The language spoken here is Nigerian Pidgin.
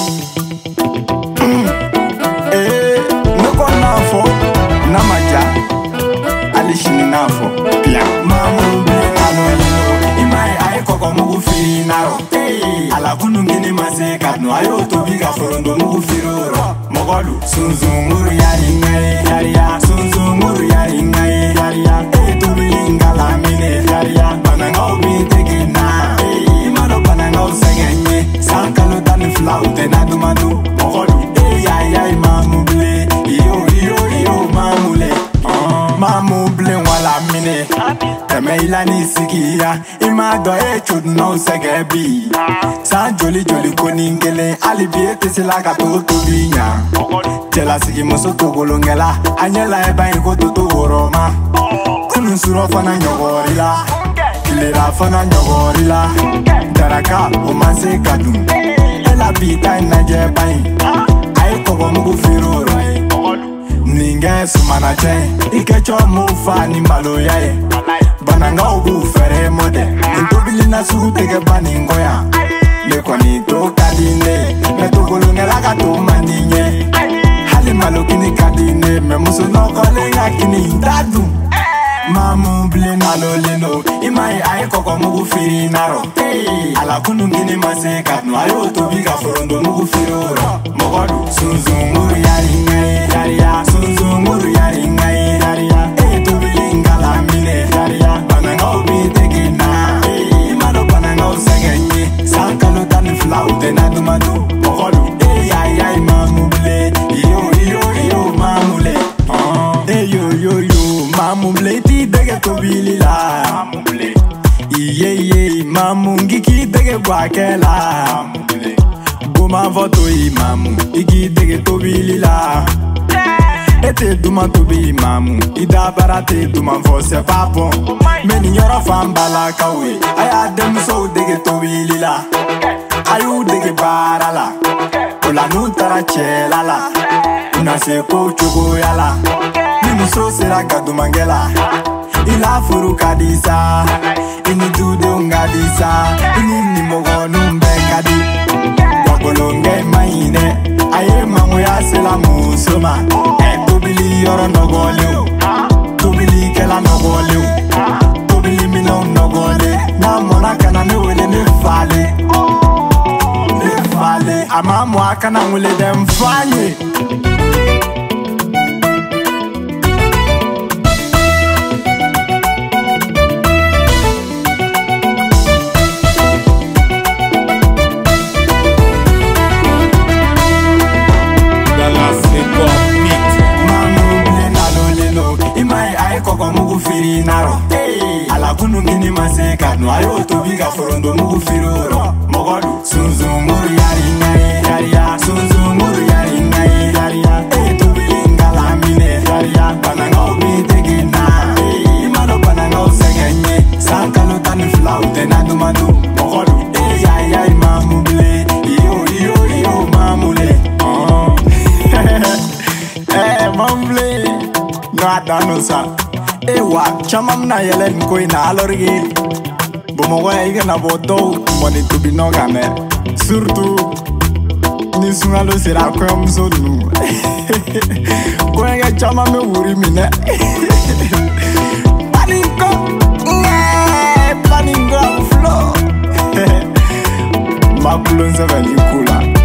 Noko nafo, namaja, alishini nafo, pia. Mamou Blen alolino, imai ai koko mugu firi naro. Ala kunungini mase katno ayo tobi ga forondo mugu firoro. Mogolu, sunzunguru yari ngai yariya, sunzunguru yari ngai yariya. Tobi lingala mine yariya, bananga obi tege na. Imano bananga usengenye, sankano tani flaute na dumadu. Mogolu, yai Mamou Blen, yo Mamoule. Mamou Blen wala mine. Teme ilani sikia, imado chud no segebi. San joli koningele, alibi tesila kato binya. Tela sigi moso togolongela, anyela eba ingo toto woroma. Kunu suro fana nyogorila, kilera fana nyogorila. Daraka omase kadum, ela bita inaje bain. Ai kogo mugu firoro. Ninge sumana chen, ikecho mufa ni malo yae. Bananga obu fere mode, intobili na sugu tege baningo ya. Lekwani to kadine, meto golungela kato mandinye. Hali malo kini kadine, me muso no kolenga kini dadu. Mamou Blen alolino, imai ai koko mugu firi naro. Ala kunungini mase katno ayo tobi ga forondo mugu firoro. Mogolu, sunzunguru yari ngai yariya, sunzunguru yari ngai yariya. Tobi lingala mine yariya, bananga obi tege na. Imano bananga usengenye, sankano tani flaute na dumadu. Mogolu, yai Mamou Blen, yo Mamoule. Yo Mamou Blen ti dege tobili la. Mamou Blen. Iye Mamou ngiki dege gwakela. Mamou Blen. Goma voto Mamou, igi dege tobili la. Ete duma tobi Mamou, ida barate duma vose papon. Meni nyoro fambala kawe, aya demso dege tobili la. Ayu dege barala, ola nutara chela la. Una se ko chogo yala. Muso sera gadu mangela, ila furu kadisa, ini dudu ngadisa, ini ni mogo numbe kadi. Wakolonge maine, aye mamu ya sela musoma. Tobili yoro nogoleo, tobili kela nogoleo, tobili mino nogole. Na mona kana ne wele ne fale, amamu akana wele dem fanye. Koko mugu firi naro. Ala kunungini mase katno ayo tobi ga forondo mugu firoro. Mogolu, sunzunguru yari ngai yariya, sunzunguru yari ngai yariya. Tobi lingala mine yariya, bananga obi tege na. Imano bananga usengenye, sankano tani flaute na dumadu. Mogolu, yai Mamou Blen, yo Mamoule. Mamou Blen, no adano sa. Ewa, chamam na yele nkoi na alorigi. Bomogo ya ike na bodo moni tubi no game. Surtout ni sungalo sira kwe mso nu. Kwenye chamam me wuri mine. Baniko Abou flow. Makulon se veni kula.